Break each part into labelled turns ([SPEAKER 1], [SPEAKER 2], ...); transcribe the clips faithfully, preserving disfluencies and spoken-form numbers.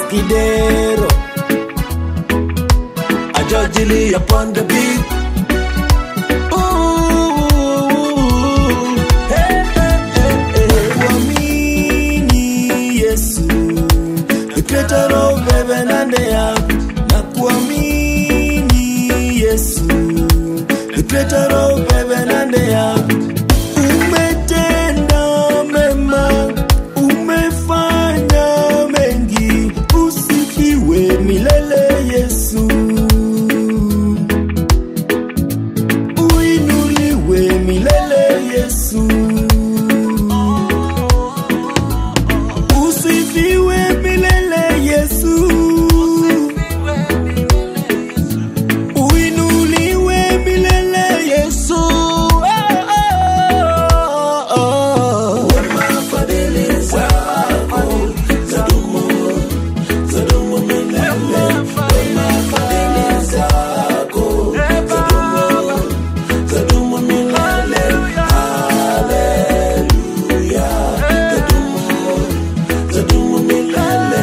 [SPEAKER 1] Kidero, a George Lee upon the beat. Creator of heaven and the earth, nakuamini Yesu, the creator of heaven and the earth. Umetenda mema, umefanya mengi, usifiwe milele Yesu, uinuliwe milele Yesu, usifiwe milele Yesu, uinuliwe milele Yesu. Wema fadhili zako zadumu, zadumu milele. Wema fadhili zako zadumu, zadumu milele. Haleluya, zadumu, zadumu milele.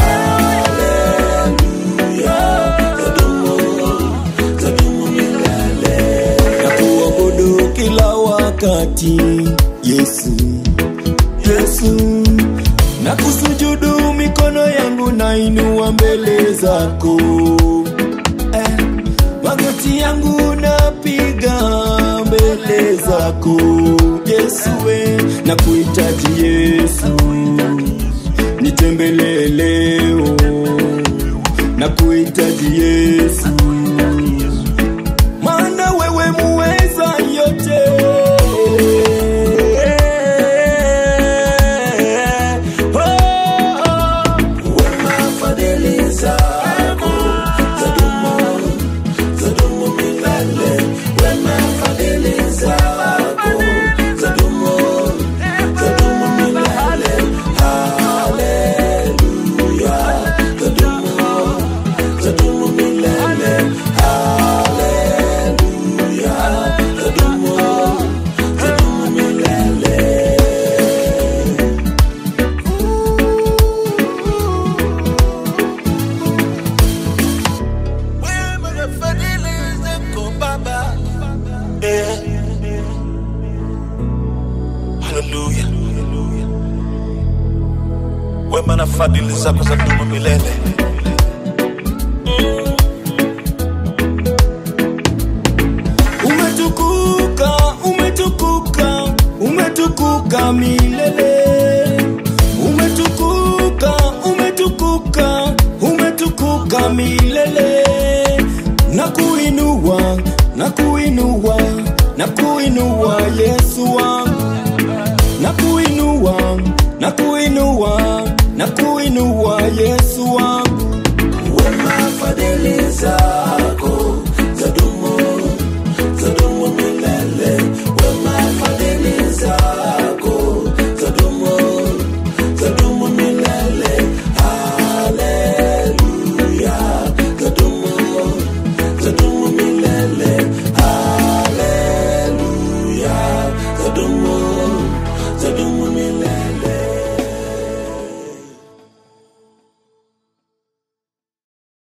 [SPEAKER 1] Haleluya, zadumu, zadumu milele. Nakuabudu kila wakati Yesu, Yesu, nakusujudu mikono yangu nainua mbele zako, eh, magoti yangu napiga mbele zako Yesu, we, nakuhitaji Yesu, nitembelee leo, nakuhitaji Yesu, maana wewe muweza yote. Wema fadhili zako zadumu, zadumu milele. Wema fadhili zako zadumu, zadumu milele. Haleluya, zadumu, zadumu milele. Haleluya, zadumu, zadumu milele. Wema na fadhili zako Baba, eh. Haleluya, wema na fadhili zako zadumu milele. Umetukuka, umetukuka, umetukuka milele. Umetukuka, umetukuka, umetukuka milele. Nakuinua, nakuinua, nakuinua Yesu wangu. Nakuinua, nakuinua, nakuinua Yesu wangu. Wema fadhili